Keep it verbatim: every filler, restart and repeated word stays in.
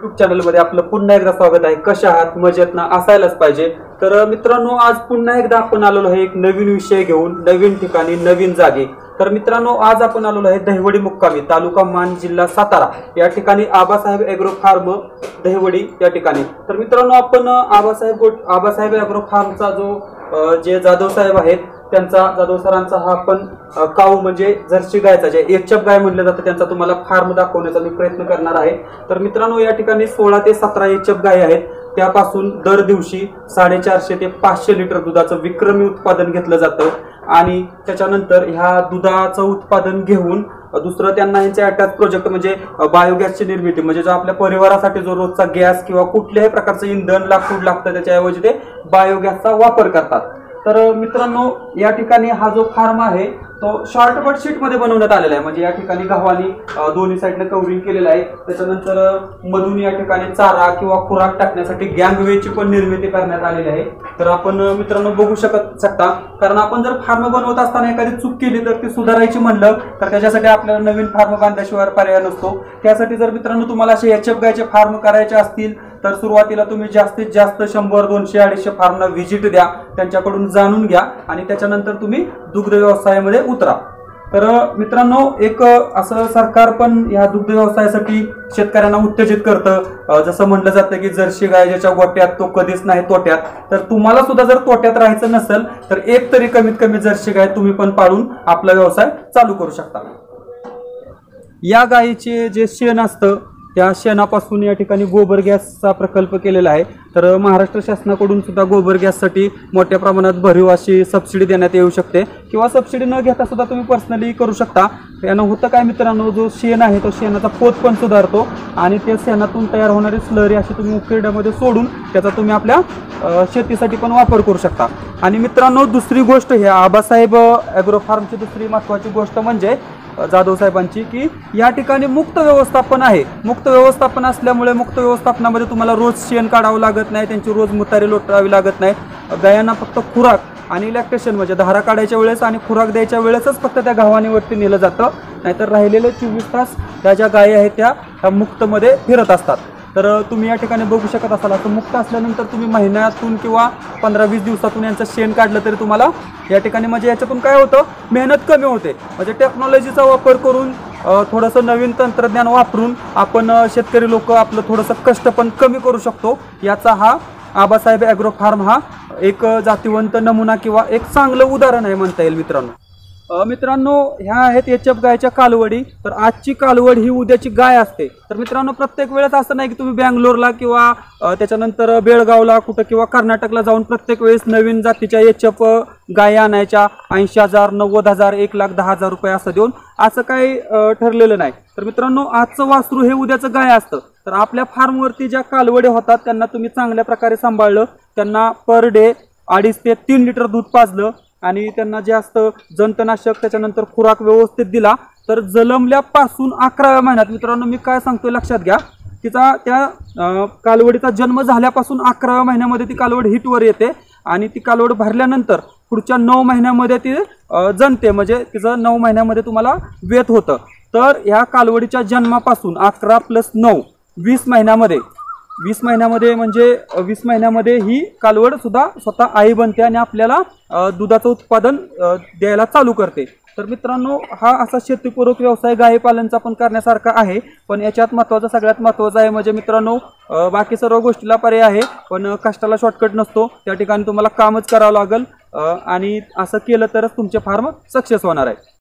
YouTube चॅनलमध्ये आपलं पुन्हा एकदा स्वागत आहे। कशा आहात? मजेत ना? असायलाच पाहिजे। तर मित्रांनो, आज पुन्हा एकदा आपण आलेलो आहे एक नवीन विषय घेऊन, नवीन ठिकाणी, नवीन जागी। तर मित्रांनो, आज आपण आलेलो आहे दहिवडी मुक्कामी, तालुका मान, जिल्हा सातारा या ठिकाणी आबासाहेब एग्रो फार्म दहिवडी या ठिकाणी। तर मित्रांनो, आपण आबासाहेब आबासाहेब एग्रो फार्मचा जो जे जाधव साहेब आहेत त्यांचा, जाधव सरांचा हा आपण काऊ म्हणजे जर्सी गायचा जे एचएफ गाय म्हणलं जातं त्यांचा तुम्हाला फार्म दाखवण्याचा मी प्रयत्न करणार आहे। तर मित्रांनो, या ठिकाणी सोळा ते सतरा एचएफ गाय आहेत। त्यापासून दर दिवशी साडेचारशे ते पाचशे लिटर दुधाचं विक्रमी उत्पादन घेतलं जातं आणि त्याच्यानंतर ह्या दुधाचं उत्पादन घेऊन दुसरं त्यांना यांच्या अटॅच प्रोजेक्ट म्हणजे बायोगॅसची निर्मिती, म्हणजे जो आपल्या परिवारासाठी जो रोजचा गॅस किंवा कुठल्याही प्रकारचं इंधन लाकूड लागतं त्याच्याऐवजी ते बायोगॅसचा वापर करतात। तर मित्रांनो, या ठिकाणी हा जो फार्म आहे तो शॉर्टकट शीट मध्ये बनवण्यात आलेला आहे। म्हणजे या ठिकाणी गव्हाणी दोन्ही साईडने कव्हरिंग केलेलं आहे। त्याच्यानंतर मधून या ठिकाणी चारा किंवा खुराक टाकण्यासाठी गँगवेची पण निर्मिती करण्यात आलेली आहे। तर आपण मित्रांनो बघू शकत शकता, कारण आपण जर फार्म बनवत असताना एखादी चूक केली तर ती सुधारायची म्हणलं तर त्याच्यासाठी आपल्याला नवीन फार्म बांधल्याशिवाय पर्याय नसतो। त्यासाठी जर मित्रांनो तुम्हाला असे एचएफ गायचे फार्म करायचे असतील तर सुरुवातीला तुम्ही जास्तीत जास्त शंभर दोनशे अडीचशे फार्मला व्हिजिट द्या, त्यांच्याकडून जाणून घ्या आणि त्याच्यानंतर तुम्ही दुग्ध व्यवसायामध्ये उतरा। तर मित्रांनो, एक असं सरकार पण या दुग्ध व्यवसायासाठी शेतकऱ्यांना उत्तेजित करतं। जसं म्हणलं जातं की जर्सी गाय ज्याच्या गोट्यात तो कधीच नाही तोट्यात। तर तुम्हाला सुद्धा जर तोट्यात राहायचं नसेल तर एक तरी कमीत कमी जर्सी गाय तुम्ही पण पाळून आपला व्यवसाय चालू करू शकता। या गायीचे जे शेण असतं त्या शेणापासून या ठिकाणी गोबर गॅसचा प्रकल्प केलेला आहे। तर महाराष्ट्र शासनाकडून सुद्धा गोबर गॅससाठी मोठ्या प्रमाणात भरीव अशी सबसिडी देण्यात येऊ शकते किंवा सबसिडी न घेता सुद्धा तुम्ही पर्सनली करू शकता। यानं होतं काय मित्रांनो, जो शेण आहे तो शेणाचा पोत पण सुधारतो आणि त्या शेणातून तयार होणारी स्लरी अशी तुम्ही उकिरड्यामध्ये सोडून त्याचा तुम्ही आपल्या शेतीसाठी पण वापर करू शकता। आणि मित्रांनो, दुसरी गोष्ट ही आबासाहेब ॲग्रो फार्मची दुसरी महत्त्वाची गोष्ट म्हणजे जाधव साहेबांची की या ठिकाणी मुक्त व्यवस्थापन आहे। मुक्त व्यवस्थापन असल्यामुळे मुक्त व्यवस्थापनामध्ये तुम्हाला रोज शेण काढावं लागत नाही, त्यांची रोज मुतारी लोटावी लागत नाही। गायांना फक्त खुराक आणि लॅक्टेशन म्हणजे धारा काढायच्या वेळेस आणि खुराक द्यायच्या वेळेसच फक्त त्या गव्हाणीवरती नेलं जातं, नाहीतर राहिलेले चोवीस तास त्या ज्या गायी आहेत त्या मुक्तमध्ये फिरत असतात। तर तुम्ही या ठिकाणी बघू शकत असाल, असं मुक्त असल्यानंतर तुम्ही महिन्यातून किंवा पंधरा वीस दिवसातून यांचं शेण काढलं तरी तुम्हाला या ठिकाणी म्हणजे याच्यातून काय होतं, मेहनत कमी होते। म्हणजे टेक्नॉलॉजीचा वापर करून थोडंसं नवीन तंत्रज्ञान वापरून आपण शेतकरी लोक आपलं थोडंसं कष्ट पण कमी करू शकतो। याचा हा आबासाहेब ॲग्रो फार्म हा एक जातीवंत नमुना किंवा एक चांगलं उदाहरण आहे म्हणता येईल। मित्रांनो मित्रांनो ह्या आहेत एचएफ गायच्या कालवडी। तर आजची कालवड ही उद्याची गाय असते। तर मित्रांनो, प्रत्येक वेळेस असं नाही की तुम्ही बँगलोरला किंवा त्याच्यानंतर बेळगावला कुठं किंवा कर्नाटकला जाऊन प्रत्येक वेळेस नवीन जातीच्या एचएफ गाय आणायच्या ऐंशी हजार नव्वद हजार एक लाख दहा हजार रुपये असं देऊन, असं काही ठरलेलं नाही। तर मित्रांनो, आजचं वासरू हे उद्याचं गाय असतं। तर आपल्या फार्मवरती ज्या कालवडे होतात त्यांना तुम्ही चांगल्या प्रकारे सांभाळलं, त्यांना पर डे अडीच ते तीन लिटर दूध पाजलं आणि त्यांना जास्त जंतनाशक त्याच्यानंतर खुराक व्यवस्थित दिला तर जन्मल्यापासून अकराव्या महिन्यात, मित्रांनो मी काय सांगतोय लक्षात घ्या, तिचा त्या कालवडीचा जन्म झाल्यापासून अकराव्या महिन्यामध्ये ती कालवड हिटवर येते आणि ती कालवड भरल्यानंतर पुढच्या नऊ महिन्यामध्ये ती जणते, म्हणजे तिचं नऊ महिन्यामध्ये तुम्हाला वेत होतं। तर ह्या कालवडीच्या जन्मापासून अकरा प्लस नऊ वीस महिन्यामध्ये वीस महिन्यामध्ये म्हणजे वीस महिन्यामध्ये ही कालवड सुद्धा स्वतः आई बनते आणि आपल्याला दुधाचं उत्पादन द्यायला चालू करते। तर मित्रांनो, हा असा शेतीपूरक व्यवसाय गाई पालनचा पण करण्यासारखा आहे। पण याच्यात महत्त्वाचं सगळ्यात महत्त्वाचं आहे म्हणजे मित्रांनो, बाकी सर्व गोष्टीला पर्याय आहे पण कष्टाला शॉर्टकट नसतो। त्या ठिकाणी तुम्हाला कामच करावं लागेल आणि असं केलं तरच तुमचे फार्म सक्सेस होणार आहे।